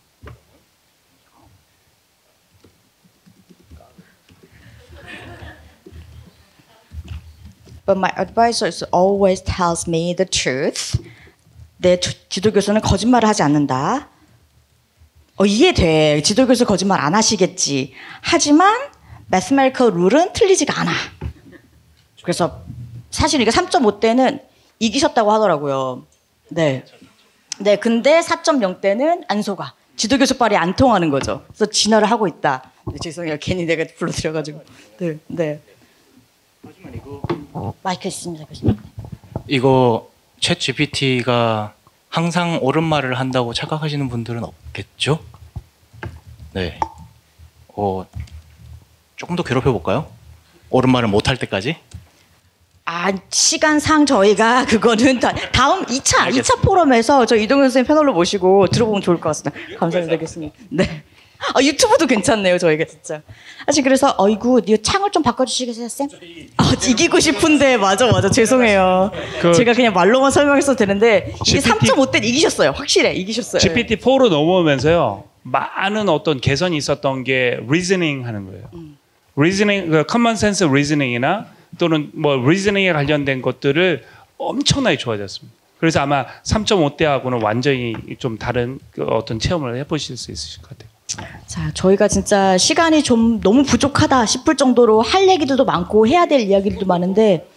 But my advisor always tells me the truth. 내 주- 지도 교수는 거짓말을 하지 않는다. 어, 이해돼. 지도 교수 거짓말 안 하시겠지. 하지만 mathematical 룰은 틀리지가 않아. 그래서 사실 이게 삼 점 오 때는 이기셨다고 하더라고요. 네. 네, 근데 사 점 영 때는 안 속아. 지도 교수 말이 안 통하는 거죠. 그래서 진화를 하고 있다. 네, 죄송해요. 괜히 내가 불러드려가지고. 네, 네. 하지만 이거 마이크 있습니다, 교수님. 이거 챗 지피티가 항상 옳은 말을 한다고 착각하시는 분들은 없겠죠? 네. 어, 조금 더 괴롭혀 볼까요? 옳은 말을 못 할 때까지? 아, 시간상 저희가 그거는 다, 다음 이 차, 이 차 포럼에서 저 이동현 선생님 패널로 모시고 들어보면 좋을 것 같습니다. 감사합니다, 교수님. 네. 아, 유튜브도 괜찮네요, 저희가 진짜. 사실 그래서 어이구, 이 창을 좀 바꿔주시겠어요, 쌤? 아, 이기고 싶은데 맞아, 맞아, 죄송해요. 그 제가 그냥 말로만 설명했어도 되는데 이게 지피티 삼 점 오 대는 이기셨어요, 확실해, 이기셨어요. 지피티 포로 넘어오면서요, 많은 어떤 개선이 있었던 게 리즈닝 하는 거예요. 음. 리즈닝, 그 커먼 센스 리즈닝이나 또는 뭐 리즈닝에 관련된 것들을 엄청나게 좋아졌습니다. 그래서 아마 삼 점 오 대하고는 완전히 좀 다른 그 어떤 체험을 해보실 수 있으실 것 같아요. 자, 저희가 진짜 시간이 좀 너무 부족하다 싶을 정도로 할 얘기들도 많고 해야 될 이야기들도 많은데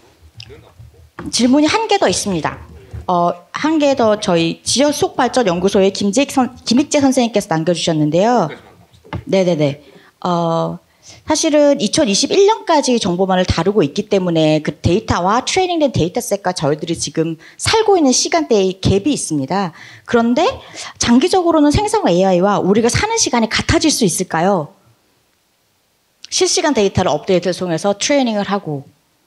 질문이 한 개 더 있습니다. 어, 한 개 더 저희 지역 속 발전 연구소의 김재익 선, 김익재 선생님께서 남겨주셨는데요. 네네네. 어, 사실은 이천이십일 년까지 정보만을 다루고 있기 때문에 그 데이터와 트레이닝된 데이터셋과 저희들이 지금 살고 있는 시간대의 갭이 있습니다. 그런데 장기적으로는 생성 에이아이와 우리가 사는 시간이 같아질 수 있을까요? 실시간 데이터를 업데이트를 통해서 트레이닝을 하고.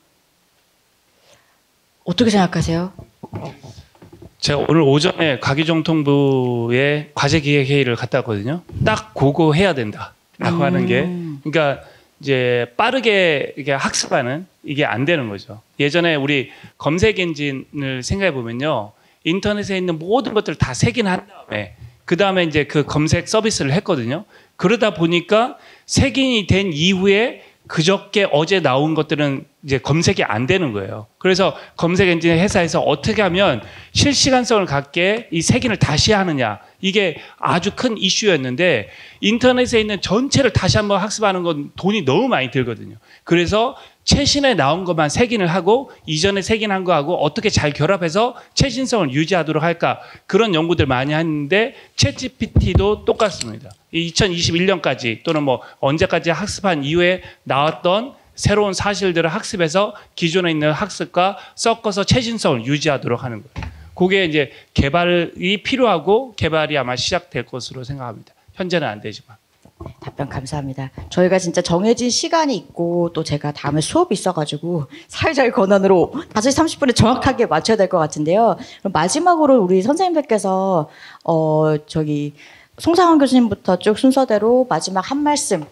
어떻게 생각하세요? 제가 오늘 오전에 과기정통부의 과제기획회의를 갔다 왔거든요. 딱 그거 해야 된다라고 음. 하는 게, 그러니까 이제 빠르게 이게 학습하는 이게 안 되는 거죠. 예전에 우리 검색 엔진을 생각해 보면요, 인터넷에 있는 모든 것들을 다 색인한 다음에 그 다음에 이제 그 검색 서비스를 했거든요. 그러다 보니까 색인이 된 이후에 그저께 어제 나온 것들은 이제 검색이 안 되는 거예요. 그래서 검색 엔진 회사에서 어떻게 하면 실시간성을 갖게 이 색인을 다시 하느냐, 이게 아주 큰 이슈였는데 인터넷에 있는 전체를 다시 한번 학습하는 건 돈이 너무 많이 들거든요. 그래서 최신에 나온 것만 색인을 하고 이전에 색인한 거하고 어떻게 잘 결합해서 최신성을 유지하도록 할까, 그런 연구들 많이 하는데 챗지피티도 똑같습니다. 이천이십일 년까지 또는 뭐 언제까지 학습한 이후에 나왔던 새로운 사실들을 학습해서 기존에 있는 학습과 섞어서 최신성을 유지하도록 하는 거예요. 그게 이제 개발이 필요하고 개발이 아마 시작될 것으로 생각합니다. 현재는 안 되지만. 답변 감사합니다. 저희가 진짜 정해진 시간이 있고 또 제가 다음에 수업이 있어가지고 사회자의 권한으로 다섯 시 삼십 분에 정확하게 맞춰야 될 것 같은데요. 그럼 마지막으로 우리 선생님들께서 어 저기 송상원 교수님부터 쭉 순서대로 마지막 한 말씀.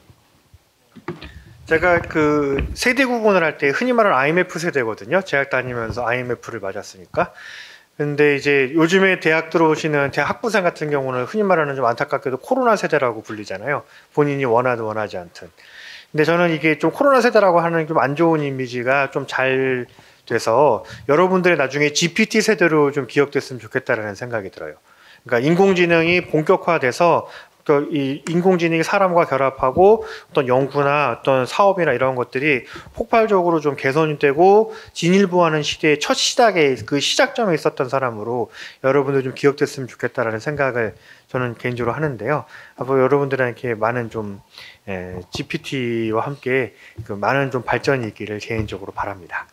제가 그 세대 구분을 할 때 흔히 말하는 아이엠에프 세대거든요. 대학 다니면서 아이엠에프를 맞았으니까. 근데 이제 요즘에 대학 들어오시는 대학 학부생 같은 경우는 흔히 말하는 좀 안타깝게도 코로나 세대라고 불리잖아요. 본인이 원하든 원하지 않든. 근데 저는 이게 좀 코로나 세대라고 하는 좀 안 좋은 이미지가 좀 잘 돼서 여러분들의 나중에 지피티 세대로 좀 기억됐으면 좋겠다라는 생각이 들어요. 그러니까 인공지능이 본격화돼서 이 인공지능이 사람과 결합하고 어떤 연구나 어떤 사업이나 이런 것들이 폭발적으로 좀 개선이 되고 진일보하는 시대의 첫 시작에 그 시작점에 있었던 사람으로 여러분들 좀 기억됐으면 좋겠다라는 생각을 저는 개인적으로 하는데요. 앞으로 여러분들에게 많은 좀 에, 지피티와 함께 그 많은 좀 발전이 있기를 개인적으로 바랍니다.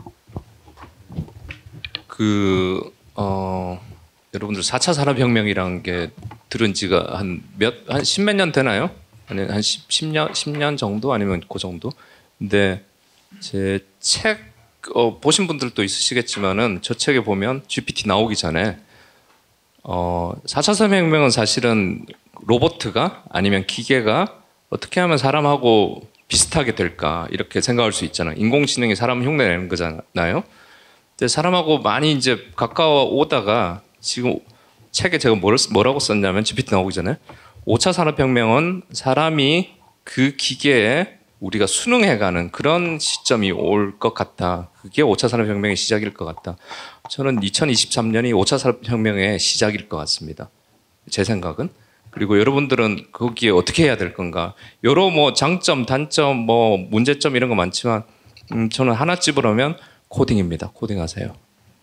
그 어. 여러분들 사 차 산업혁명이라는 게 들은 지가 한 몇, 한 십몇 년 되나요? 아니, 한 십 년, 십 년 정도? 아니면 그 정도? 근데 제 책, 어, 보신 분들도 있으시겠지만은 저 책에 보면 지피티 나오기 전에 어, 사 차 산업혁명은 사실은 로봇가 아니면 기계가 어떻게 하면 사람하고 비슷하게 될까 이렇게 생각할 수 있잖아요. 인공지능이 사람을 흉내내는 거잖아요. 근데 사람하고 많이 이제 가까워 오다가 지금 책에 제가 뭐라고 썼냐면 지피티 나오기 전에 오 차 산업혁명은 사람이 그 기계에 우리가 순응해가는 그런 시점이 올 것 같다. 그게 오 차 산업혁명의 시작일 것 같다. 저는 이천이십삼 년이 오 차 산업혁명의 시작일 것 같습니다. 제 생각은. 그리고 여러분들은 거기에 어떻게 해야 될 건가. 여러 뭐 장점, 단점, 뭐 문제점 이런 거 많지만 음, 저는 하나 집으려면 코딩입니다. 코딩하세요.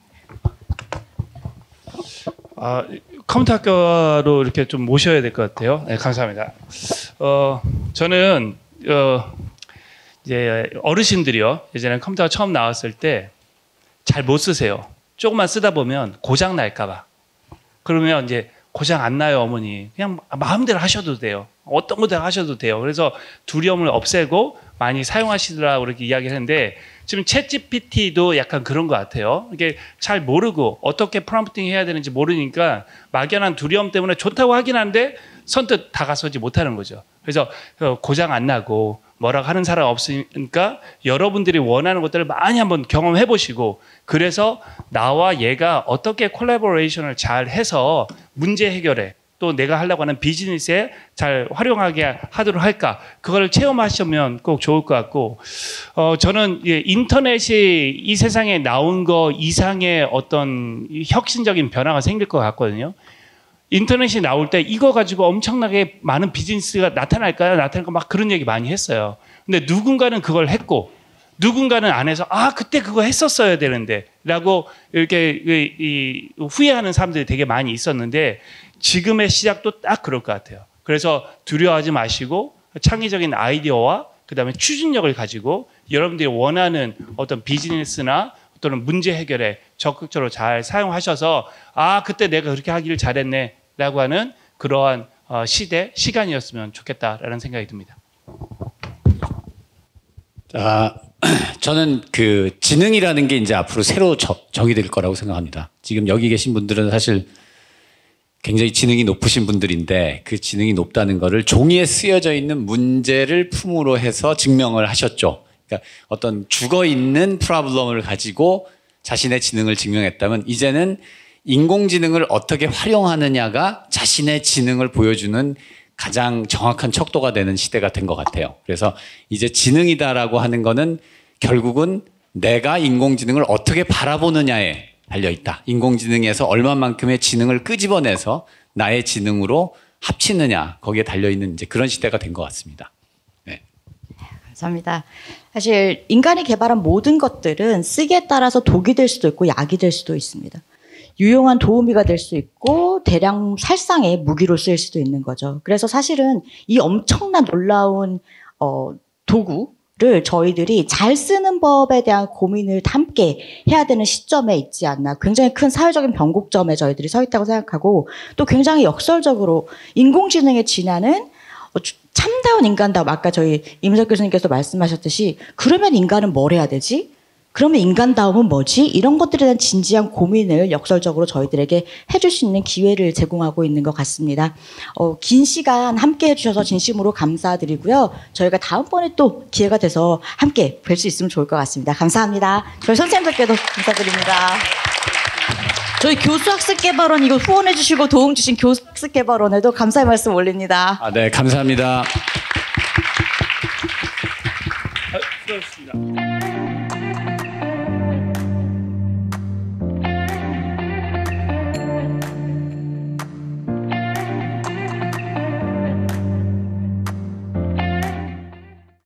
아, 컴퓨터 학교로 이렇게 좀 모셔야 될 것 같아요. 네, 감사합니다. 어, 저는 어, 이제 어르신들이요. 예전에 컴퓨터가 처음 나왔을 때 잘 못 쓰세요. 조금만 쓰다 보면 고장 날까봐. 그러면 이제 고장 안 나요, 어머니. 그냥 마음대로 하셔도 돼요. 어떤 거대로 하셔도 돼요. 그래서 두려움을 없애고 많이 사용하시더라고 그렇게 이야기를 했는데 지금 챗지피티도 약간 그런 것 같아요. 이게 잘 모르고 어떻게 프롬프팅 해야 되는지 모르니까 막연한 두려움 때문에 좋다고 하긴 한데 선뜻 다가서지 못하는 거죠. 그래서 고장 안 나고 뭐라고 하는 사람 없으니까 여러분들이 원하는 것들을 많이 한번 경험해 보시고, 그래서 나와 얘가 어떻게 콜라보레이션을 잘 해서 문제 해결에 또 내가 하려고 하는 비즈니스에 잘 활용하게 하도록 할까, 그걸 체험하시면 꼭 좋을 것 같고, 어, 저는 예, 인터넷이 이 세상에 나온 거 이상의 어떤 혁신적인 변화가 생길 것 같거든요. 인터넷이 나올 때 이거 가지고 엄청나게 많은 비즈니스가 나타날까요? 나타날까? 막 그런 얘기 많이 했어요. 근데 누군가는 그걸 했고, 누군가는 안 해서 아 그때 그거 했었어야 되는데 라고 이렇게 이, 이, 후회하는 사람들이 되게 많이 있었는데, 지금의 시작도 딱 그럴 것 같아요. 그래서 두려워하지 마시고 창의적인 아이디어와 그다음에 추진력을 가지고 여러분들이 원하는 어떤 비즈니스나 또는 문제 해결에 적극적으로 잘 사용하셔서 아 그때 내가 그렇게 하기를 잘했네 라고 하는 그러한 어, 시대, 시간이었으면 좋겠다라는 생각이 듭니다. 자, 저는 그 지능이라는 게 이제 앞으로 새로 저, 정의될 거라고 생각합니다. 지금 여기 계신 분들은 사실 굉장히 지능이 높으신 분들인데, 그 지능이 높다는 거를 종이에 쓰여져 있는 문제를 품으로 해서 증명을 하셨죠. 그러니까 어떤 죽어 있는 프로블럼을 가지고 자신의 지능을 증명했다면, 이제는 인공지능을 어떻게 활용하느냐가 자신의 지능을 보여주는 가장 정확한 척도가 되는 시대가 된 것 같아요. 그래서 이제 지능이다라고 하는 거는 결국은 내가 인공지능을 어떻게 바라보느냐에 달려있다. 인공지능에서 얼마만큼의 지능을 끄집어내서 나의 지능으로 합치느냐, 거기에 달려있는 이제 그런 시대가 된 것 같습니다. 네. 감사합니다. 사실 인간이 개발한 모든 것들은 쓰기에 따라서 독이 될 수도 있고 약이 될 수도 있습니다. 유용한 도우미가 될 수 있고 대량 살상의 무기로 쓰일 수도 있는 거죠. 그래서 사실은 이 엄청난 놀라운 어, 도구를 저희들이 잘 쓰는 법에 대한 고민을 함께 해야 되는 시점에 있지 않나, 굉장히 큰 사회적인 변곡점에 저희들이 서 있다고 생각하고, 또 굉장히 역설적으로 인공지능의 진화는 참다운 인간다움, 아까 저희 임석 교수님께서 말씀하셨듯이 그러면 인간은 뭘 해야 되지? 그러면 인간다움은 뭐지? 이런 것들에 대한 진지한 고민을 역설적으로 저희들에게 해줄 수 있는 기회를 제공하고 있는 것 같습니다. 어, 긴 시간 함께 해주셔서 진심으로 감사드리고요. 저희가 다음번에 또 기회가 돼서 함께 뵐 수 있으면 좋을 것 같습니다. 감사합니다. 저희 선생님들께도 감사드립니다. 저희 교수학습개발원 이거 후원해주시고 도움 주신 교수학습개발원에도 감사의 말씀 올립니다. 아, 네, 감사합니다. 아, 수고하셨습니다.